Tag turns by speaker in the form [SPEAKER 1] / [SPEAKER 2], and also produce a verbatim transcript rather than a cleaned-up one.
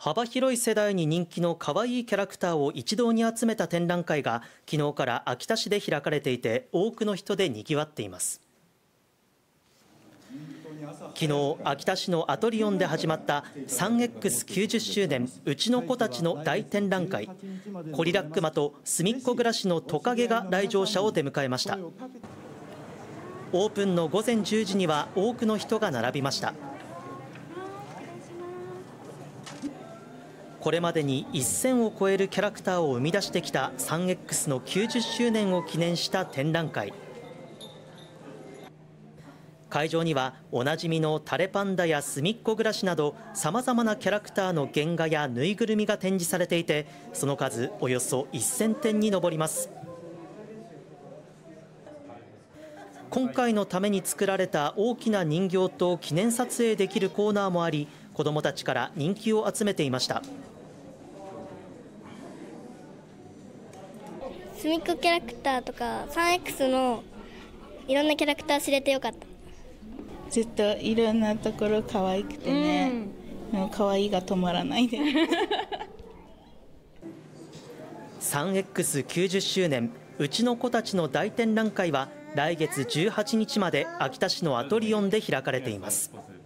[SPEAKER 1] 幅広い世代に人気の可愛いキャラクターを一堂に集めた展覧会が昨日から秋田市で開かれていて、多くの人でにぎわっています。昨日、秋田市のアトリオンで始まった スリーエックスきゅうじゅっしゅうねんうちの子たちの大展覧会。コリラックマとすみっこ暮らしのトカゲが来場者を出迎えました。オープンの午前じゅうじには多くの人が並びました。これまでにせんを超えるキャラクターを生み出してきた スリーエックス のきゅうじゅっしゅうねんを記念した展覧会。会場にはおなじみのタレパンダやすみっこ暮らしなどさまざまなキャラクターの原画やぬいぐるみが展示されていて、その数およそせんてんに上ります。今回のために作られた大きな人形と記念撮影できるコーナーもあり、子どもたちから人気を集めていました。
[SPEAKER 2] すみっこキャラクターとか スリーエックス のいろんなキャラクター知れてよかった。
[SPEAKER 3] ずっといろんなところ可愛くてね、うん、もう可愛いが止まらないで
[SPEAKER 1] スリーエックスきゅうじゅっしゅうねんうちの子たちの大展覧会は来月じゅうはちにちまで秋田市のアトリオンで開かれています。